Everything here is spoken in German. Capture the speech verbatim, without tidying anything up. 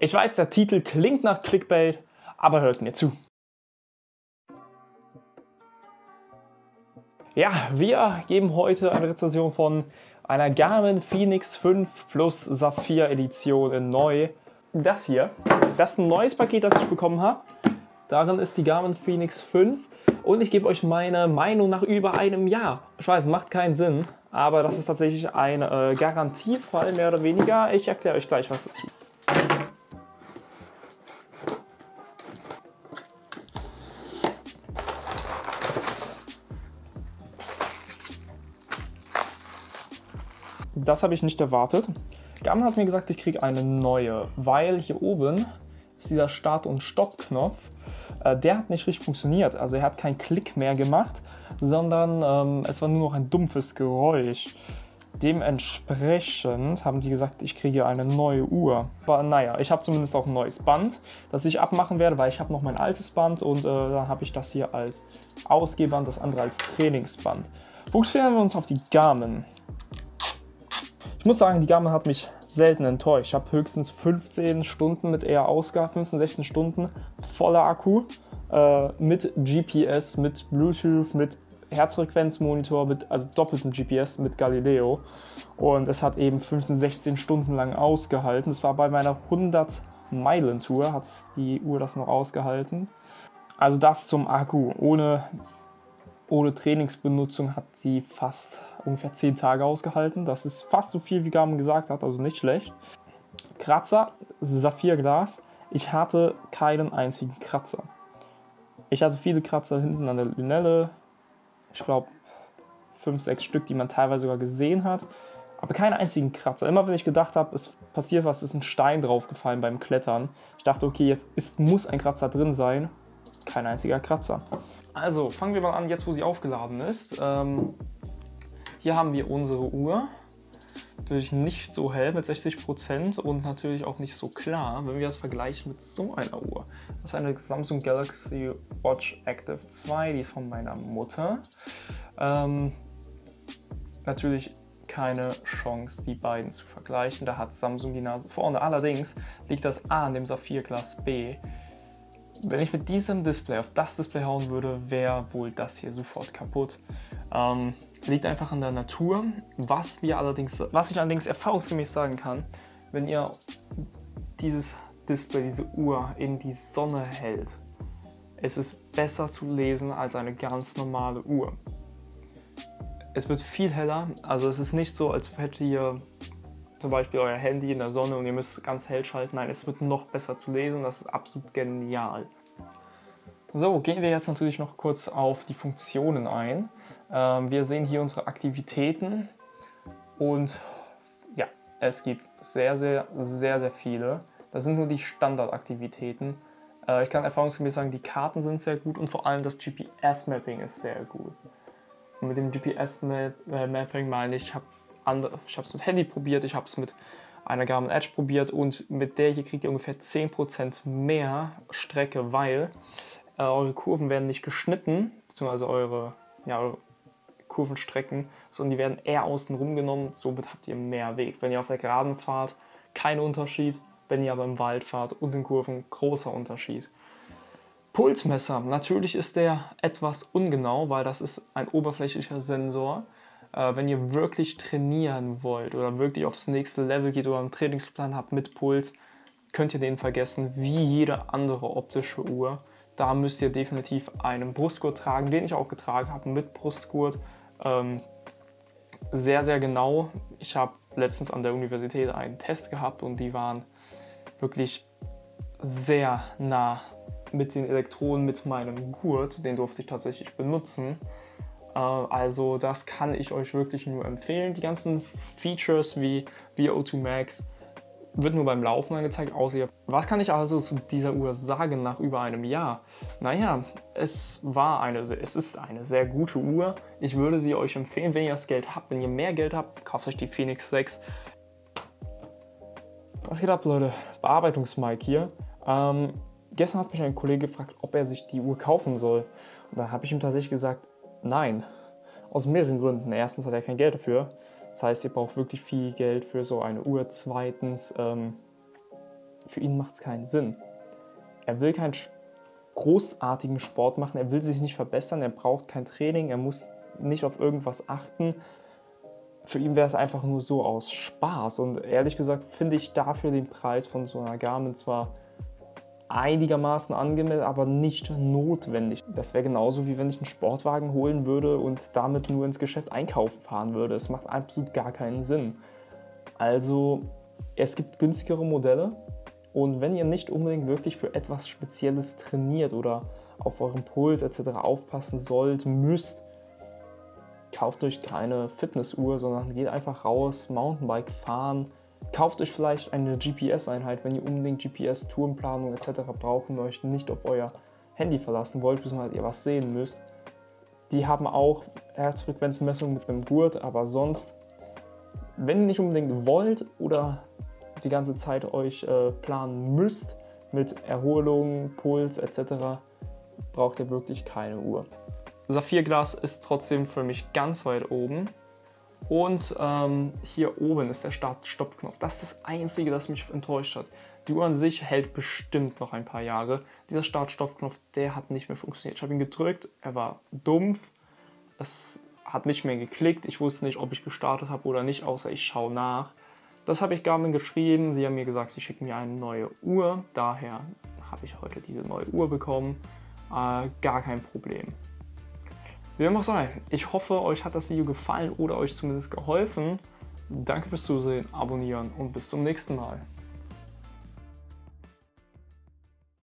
Ich weiß, der Titel klingt nach Clickbait, aber hört mir zu. Ja, wir geben heute eine Rezension von einer Garmin Fenix fünf Plus Saphir Edition in neu. Das hier, das ist ein neues Paket, das ich bekommen habe. Darin ist die Garmin Fenix fünf und ich gebe euch meine Meinung nach über einem Jahr. Ich weiß, macht keinen Sinn, aber das ist tatsächlich ein äh, Garantiefall, mehr oder weniger. Ich erkläre euch gleich was dazu. Das habe ich nicht erwartet. Garmin hat mir gesagt, ich kriege eine neue, weil hier oben ist dieser Start- und Stopp-Knopf. Äh, der hat nicht richtig funktioniert. Also er hat keinen Klick mehr gemacht, sondern ähm, es war nur noch ein dumpfes Geräusch. Dementsprechend haben die gesagt, ich kriege eine neue Uhr. Aber naja, ich habe zumindest auch ein neues Band, das ich abmachen werde, weil ich habe noch mein altes Band und äh, dann habe ich das hier als Ausgehband, das andere als Trainingsband. Fokussieren wir uns auf die Garmin. Ich muss sagen, die Garmin hat mich selten enttäuscht. Ich habe höchstens fünfzehn Stunden mit eher ausgehabt, fünfzehn, sechzehn Stunden, voller Akku, äh, mit G P S, mit Bluetooth, mit Herzfrequenzmonitor, mit, also doppeltem G P S mit Galileo. Und es hat eben fünfzehn, sechzehn Stunden lang ausgehalten. Das war bei meiner hundert Meilen Tour, hat die Uhr das noch ausgehalten. Also das zum Akku. Ohne, ohne Trainingsbenutzung hat sie fast ungefähr zehn Tage ausgehalten. Das ist fast so viel, wie Garmin gesagt hat, also nicht schlecht. Kratzer, Saphirglas. Ich hatte keinen einzigen Kratzer. Ich hatte viele Kratzer hinten an der Lunelle. Ich glaube fünf, sechs Stück, die man teilweise sogar gesehen hat. Aber keinen einzigen Kratzer. Immer wenn ich gedacht habe, es passiert was, ist ein Stein draufgefallen beim Klettern. Ich dachte, okay, jetzt ist, muss ein Kratzer drin sein. Kein einziger Kratzer. Also fangen wir mal an, jetzt wo sie aufgeladen ist. Ähm, Hier haben wir unsere Uhr, natürlich nicht so hell mit sechzig Prozent und natürlich auch nicht so klar, wenn wir das vergleichen mit so einer Uhr. Das ist eine Samsung Galaxy Watch Active zwei, die ist von meiner Mutter. Ähm, natürlich keine Chance, die beiden zu vergleichen, da hat Samsung die Nase vorne. Allerdings liegt das A an dem Saphirglas B. Wenn ich mit diesem Display auf das Display hauen würde, wäre wohl das hier sofort kaputt. Ähm, liegt einfach an der Natur. Was, wir allerdings, was ich allerdings erfahrungsgemäß sagen kann, wenn ihr dieses Display, diese Uhr in die Sonne hält, es ist besser zu lesen als eine ganz normale Uhr. Es wird viel heller, also es ist nicht so, als hättet ihr zum Beispiel euer Handy in der Sonne und ihr müsst ganz hell schalten. Nein, es wird noch besser zu lesen, das ist absolut genial. So, gehen wir jetzt natürlich noch kurz auf die Funktionen ein. Ähm, wir sehen hier unsere Aktivitäten und ja, es gibt sehr, sehr, sehr, sehr viele. Das sind nur die Standardaktivitäten. Äh, ich kann erfahrungsgemäß sagen, die Karten sind sehr gut und vor allem das G P S-Mapping ist sehr gut. Und mit dem G P S-Mapping meine ich, ich habe Ich habe es mit Handy probiert, ich habe es mit einer Garmin Edge probiert und mit der hier kriegt ihr ungefähr zehn Prozent mehr Strecke, weil äh, eure Kurven werden nicht geschnitten, beziehungsweise eure, ja, eure Kurvenstrecken, sondern die werden eher außen rum genommen, somit habt ihr mehr Weg. Wenn ihr auf der Geraden fahrt, kein Unterschied, wenn ihr aber im Wald fahrt und in Kurven, großer Unterschied. Pulsmesser, natürlich ist der etwas ungenau, weil das ist ein oberflächlicher Sensor. Wenn ihr wirklich trainieren wollt oder wirklich aufs nächste Level geht oder einen Trainingsplan habt mit Puls, könnt ihr den vergessen, wie jede andere optische Uhr. Da müsst ihr definitiv einen Brustgurt tragen, den ich auch getragen habe mit Brustgurt. Ähm, sehr, sehr genau. Ich habe letztens an der Universität einen Test gehabt und die waren wirklich sehr nah mit den Elektroden, mit meinem Gurt. Den durfte ich tatsächlich benutzen. Also das kann ich euch wirklich nur empfehlen. Die ganzen Features wie V O zwei Max wird nur beim Laufen angezeigt. Außer was kann ich also zu dieser Uhr sagen nach über einem Jahr? Naja, es, war eine, es ist eine sehr gute Uhr. Ich würde sie euch empfehlen, wenn ihr das Geld habt. Wenn ihr mehr Geld habt, kauft euch die Fenix sechs. Was geht ab, Leute? Bearbeitungs-Mike hier. Ähm, gestern hat mich ein Kollege gefragt, ob er sich die Uhr kaufen soll. Und da habe ich ihm tatsächlich gesagt, nein, aus mehreren Gründen. Erstens hat er kein Geld dafür. Das heißt, ihr braucht wirklich viel Geld für so eine Uhr. Zweitens, ähm, für ihn macht es keinen Sinn. Er will keinen großartigen Sport machen, er will sich nicht verbessern, er braucht kein Training, er muss nicht auf irgendwas achten. Für ihn wäre es einfach nur so aus Spaß. Und ehrlich gesagt finde ich dafür den Preis von so einer Garmin zwar einigermaßen angemessen, aber nicht notwendig. Das wäre genauso, wie wenn ich einen Sportwagen holen würde und damit nur ins Geschäft einkaufen fahren würde. Es macht absolut gar keinen Sinn. Also, es gibt günstigere Modelle und wenn ihr nicht unbedingt wirklich für etwas Spezielles trainiert oder auf euren Puls et cetera aufpassen sollt, müsst, kauft euch keine Fitnessuhr, sondern geht einfach raus, Mountainbike fahren. Kauft euch vielleicht eine G P S-Einheit, wenn ihr unbedingt G P S-Tourenplanung et cetera braucht und euch nicht auf euer Handy verlassen wollt, beziehungsweise ihr was sehen müsst. Die haben auch Herzfrequenzmessung mit einem Gurt, aber sonst, wenn ihr nicht unbedingt wollt oder die ganze Zeit euch äh, planen müsst mit Erholung, Puls et cetera, braucht ihr wirklich keine Uhr. Saphirglas ist trotzdem für mich ganz weit oben. Und ähm, hier oben ist der Start-Stopp-Knopf. Das ist das Einzige, das mich enttäuscht hat. Die Uhr an sich hält bestimmt noch ein paar Jahre. Dieser Start-Stopp-Knopf, der hat nicht mehr funktioniert. Ich habe ihn gedrückt, er war dumpf. Es hat nicht mehr geklickt. Ich wusste nicht, ob ich gestartet habe oder nicht, außer ich schaue nach. Das habe ich Garmin geschrieben. Sie haben mir gesagt, sie schicken mir eine neue Uhr. Daher habe ich heute diese neue Uhr bekommen. Äh, gar kein Problem. Wie dem auch sei, ich hoffe, euch hat das Video gefallen oder euch zumindest geholfen. Danke fürs Zusehen, abonnieren und bis zum nächsten Mal.